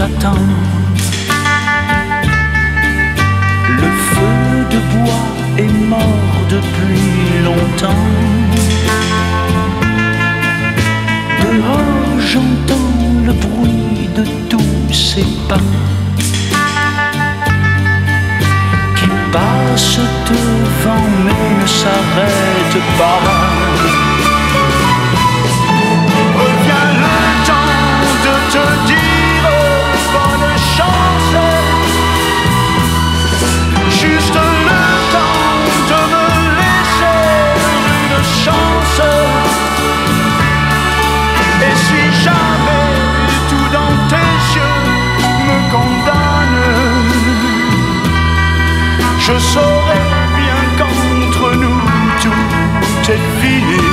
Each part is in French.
t'attend. Le feu de bois est mort depuis longtemps. Dehors j'entends le bruit de tous ces pas qui passent devant mais ne s'arrêtent pas. Revient le temps de te dire bonne chance, juste le temps de me laisser une chance. Et si jamais tout dans tes yeux me condamne, je saurai bien qu'entre nous tout est fini.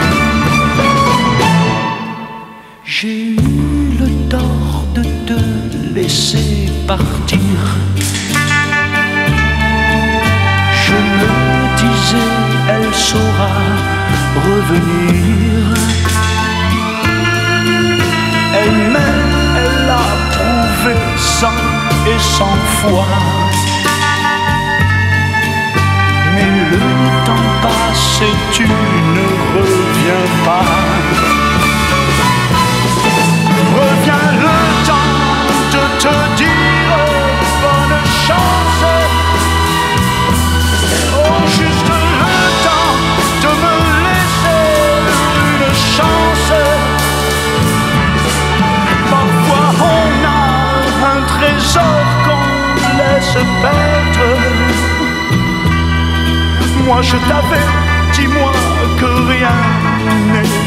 J'ai eu le tort de te laisser partir. Je me disais, elle saura revenir. Elle m'aime, elle l'a prouvé 100 et 100 fois. Mais le temps passe et tu ne reviens pas. Revient le temps de te dire bonne chance. Oh, juste le temps de me laisser une chance. Parfois on a un trésor qu'on laisse perdre. Moi je t'avais, dis-moi que rien n'est